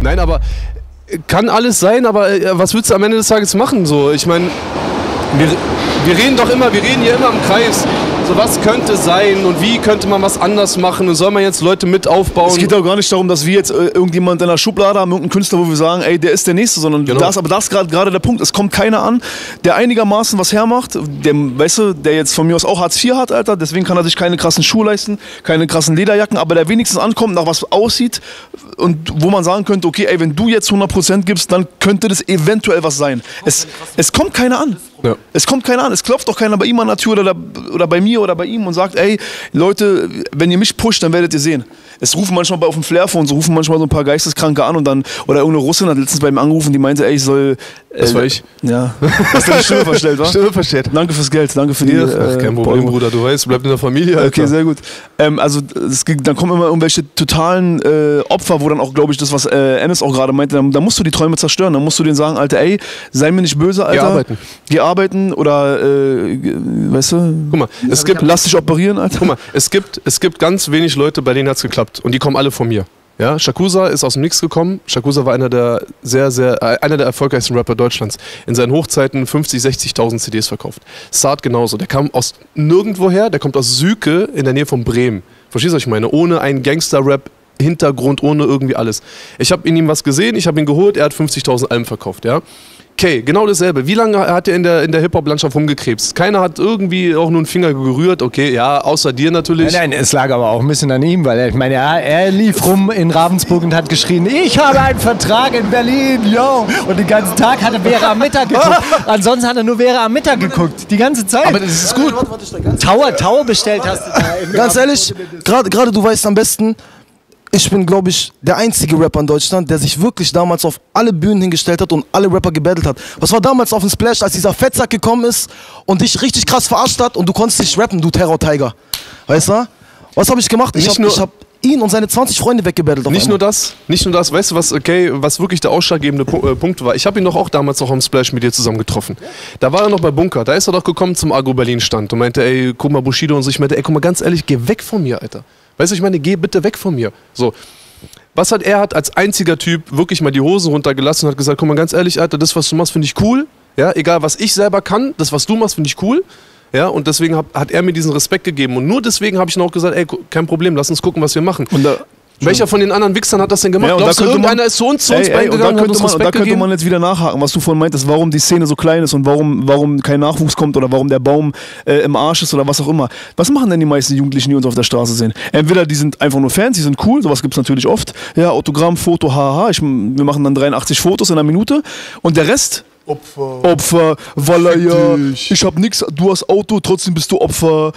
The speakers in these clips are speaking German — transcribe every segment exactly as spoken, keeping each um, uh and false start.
Nein, aber kann alles sein, aber äh, was willst du am Ende des Tages machen? So, ich meine, wir, wir reden doch immer, wir reden hier immer im Kreis. So, was könnte sein und wie könnte man was anders machen und soll man jetzt Leute mit aufbauen? Es geht auch gar nicht darum, dass wir jetzt äh, irgendjemand in der Schublade haben, irgendeinen Künstler, wo wir sagen, ey, der ist der Nächste, sondern genau. das, aber das ist gerade der Punkt. Es kommt keiner an, der einigermaßen was hermacht, der, weißt du, der jetzt von mir aus auch Hartz vier hat, Alter, deswegen kann er sich keine krassen Schuhe leisten, keine krassen Lederjacken, aber der wenigstens ankommt, nach was aussieht und wo man sagen könnte, okay, ey, wenn du jetzt hundert Prozent gibst, dann könnte das eventuell was sein. Es, es kommt keiner an. Ja. Es kommt keiner an. Es klopft doch keiner bei ihm an der Tür oder, oder bei mir oder bei ihm und sagt, ey, Leute, wenn ihr mich pusht, dann werdet ihr sehen. Es rufen manchmal auf dem Flairphone, so rufen manchmal so ein paar Geisteskranke an und dann, oder irgendeine Russin hat letztens bei mir angerufen, die meinte, ey, ich soll... Äh, das war ich. Ja. Hast du deine Stimme verstellt, wa? Stimme verstellt. Danke fürs Geld, danke für die... Ja, ach, kein Problem, äh, Bruder, du weißt, bleibt in der Familie, Alter. Okay, sehr gut. Ähm, also, es, dann kommen immer irgendwelche totalen äh, Opfer, wo dann auch, glaube ich, das, was äh, Enes auch gerade meinte, dann, dann musst du die Träume zerstören, dann musst du denen sagen, Alter, ey, sei mir nicht böse, Alter. Geh arbeiten. Geh arbeiten oder, äh, weißt du, guck mal, es gibt, lass dich operieren, Alter. Guck mal, es gibt, es gibt ganz wenig Leute, bei denen hat es geklappt und die kommen alle von mir. Ja, Shakusa ist aus dem Nix gekommen. Shakusa war einer der sehr, sehr, äh, einer der erfolgreichsten Rapper Deutschlands. In seinen Hochzeiten fünfzig, sechzigtausend C Ds verkauft. Saad genauso. Der kam aus nirgendwoher, der kommt aus Süke in der Nähe von Bremen. Verstehst du, was ich meine? Ohne einen Gangster-Rap Hintergrund, ohne irgendwie alles. Ich habe in ihm was gesehen, ich habe ihn geholt, er hat fünfzigtausend Alben verkauft, ja. Okay, genau dasselbe. Wie lange hat er in der, in der Hip-Hop-Landschaft rumgekrebst? Keiner hat irgendwie auch nur einen Finger gerührt, okay, ja, außer dir natürlich. Nein, nein, es lag aber auch ein bisschen an ihm, weil er, ich meine, er, er lief rum in Ravensburg und hat geschrien, ich habe einen Vertrag in Berlin, yo! Und den ganzen Tag hat er Vera am Mittag geguckt. Ansonsten hat er nur Vera am Mittag geguckt, die ganze Zeit. Aber das ist gut. Tower, Tower bestellt hast du da. Ganz ehrlich, gerade du weißt am besten, ich bin, glaube ich, der einzige Rapper in Deutschland, der sich wirklich damals auf alle Bühnen hingestellt hat und alle Rapper gebattelt hat. Was war damals auf dem Splash, als dieser Fettsack gekommen ist und dich richtig krass verarscht hat und du konntest nicht rappen, du Terror-Tiger. Weißt du? Was habe ich gemacht? Ich habe hab ihn und seine zwanzig Freunde weggebattelt. Nicht nur das, nicht nur das. Weißt du, was, okay, was wirklich der ausschlaggebende Punkt war? Ich habe ihn doch auch damals noch am Splash mit dir zusammen getroffen. Da war er noch bei Bunker. Da ist er doch gekommen zum Agro-Berlin-Stand und meinte, ey, guck mal, Bushido und so. Ich meinte, ey, guck mal, ganz ehrlich, geh weg von mir, Alter. Weißt du, ich meine, geh bitte weg von mir. So. Was hat er hat als einziger Typ wirklich mal die Hosen runtergelassen und hat gesagt, guck mal, ganz ehrlich, Alter, das, was du machst, finde ich cool. Ja, egal, was ich selber kann, das, was du machst, finde ich cool. Ja, und deswegen hab, hat er mir diesen Respekt gegeben. Und nur deswegen habe ich dann auch gesagt, ey, kein Problem, lass uns gucken, was wir machen. Und da Welcher von den anderen Wichsern hat das denn gemacht? Ja, Glaubst du, irgendeiner man, ist zu uns, zu uns ey, beiden ey, gegangen und da und könnte, uns man, da könnte gegeben? man jetzt wieder nachhaken, was du vorhin meintest, warum die Szene so klein ist und warum, warum kein Nachwuchs kommt oder warum der Baum äh, im Arsch ist oder was auch immer. Was machen denn die meisten Jugendlichen, die uns auf der Straße sehen? Entweder die sind einfach nur Fans, die sind cool, sowas gibt es natürlich oft. Ja, Autogramm, Foto, haha, ich, wir machen dann dreiundachtzig Fotos in einer Minute und der Rest... Opfer. Opfer, Walla, ja, ich hab nix, du hast Auto, trotzdem bist du Opfer.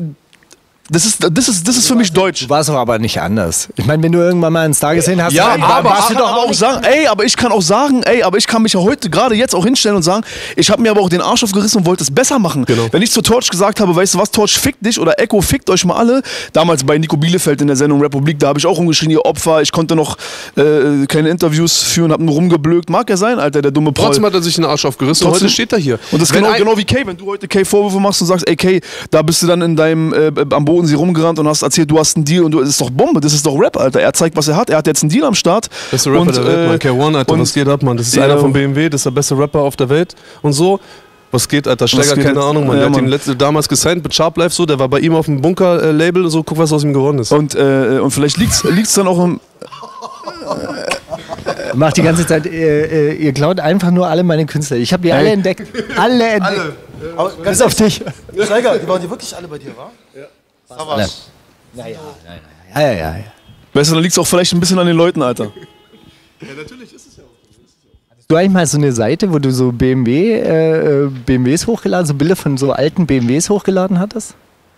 Das ist, das ist, das ist für mich deutsch. Du warst doch aber nicht anders. Ich meine, wenn du irgendwann mal einen Star gesehen hast, ja, dann aber, warst du doch aber auch sagen, ey, aber ich kann auch sagen, ey, aber ich kann mich ja heute gerade jetzt auch hinstellen und sagen, ich habe mir aber auch den Arsch aufgerissen und wollte es besser machen. Genau. Wenn ich zu Torch gesagt habe, weißt du was, Torch fickt dich oder Echo fickt euch mal alle. Damals bei Nico Bielefeld in der Sendung Republik, da habe ich auch rumgeschrien, ihr Opfer, ich konnte noch äh, keine Interviews führen, habe nur rumgeblökt. Mag ja sein, Alter, der dumme Paul. Trotzdem hat er sich den Arsch aufgerissen und heute steht er hier. Und das ist genau, genau wie Kay, wenn du heute Kay Vorwürfe machst und sagst, ey Kay, da bist du dann in deinem, äh, am Bodensee rumgerannt und hast erzählt, du hast einen Deal und du, das ist doch Bombe, das ist doch Rap, Alter. Er zeigt, was er hat. Er hat jetzt einen Deal am Start. Beste Rapper und, der Welt, man. K eins, Alter, was geht ab, Mann? Das ist ja, einer von B M W, das ist der beste Rapper auf der Welt und so. Was geht, Alter? Steiger, keine jetzt? Ahnung, Mann. Ja, der hat ihn letzte, damals gesigned mit Sharp Life, so, der war bei ihm auf dem Bunker-Label, so, guck, was aus ihm geworden ist. Und, äh, und vielleicht liegt's, liegt's dann auch im... Macht die ganze Zeit, äh, ihr klaut einfach nur alle meine Künstler. Ich habe die alle entdeckt. Alle entdeckt. Alle. Aber bis auf dich. Steiger, die waren die wirklich alle bei dir, wa? Ja. Aber naja, naja, ja, ja, ja. Weißt du, dann liegt es auch vielleicht ein bisschen an den Leuten, Alter. Ja, natürlich ist es ja auch. Hast du eigentlich mal so eine Seite, wo du so B M W, äh, B M Ws hochgeladen, so Bilder von so alten B M Ws hochgeladen hattest?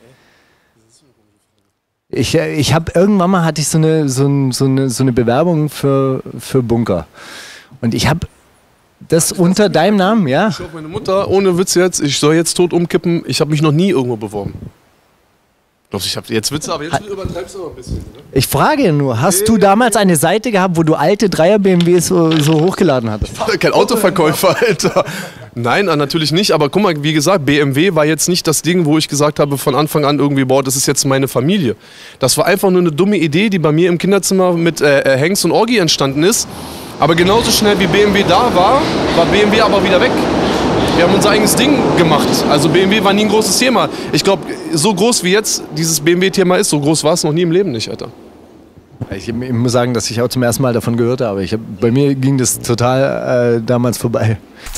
Ich, ich habe irgendwann mal hatte ich so eine, so, ein, so eine, so eine Bewerbung für, für Bunker. Und ich habe das unter deinem Namen, ja? Ich glaube, meine Mutter, ohne Witz jetzt, ich soll jetzt tot umkippen, ich habe mich noch nie irgendwo beworben. Ich hab jetzt Witze, aber jetzt übertreibst du aber ein bisschen. Ne? Ich frage nur, hast nee, du damals eine Seite gehabt, wo du alte Dreier-B M Ws so, so hochgeladen hattest? Ich war kein Autoverkäufer, Alter. Nein, natürlich nicht, aber guck mal, wie gesagt, B M W war jetzt nicht das Ding, wo ich gesagt habe von Anfang an irgendwie, boah, das ist jetzt meine Familie. Das war einfach nur eine dumme Idee, die bei mir im Kinderzimmer mit äh, Hanks und Orgi entstanden ist. Aber genauso schnell wie B M W da war, war B M W aber wieder weg. Wir haben unser eigenes Ding gemacht. Also B M W war nie ein großes Thema. Ich glaube, so groß wie jetzt dieses B M W-Thema ist, so groß war es noch nie im Leben nicht, Alter. Ich, ich muss sagen, dass ich auch zum ersten Mal davon gehört habe. Ich hab, bei mir ging das total äh, damals vorbei.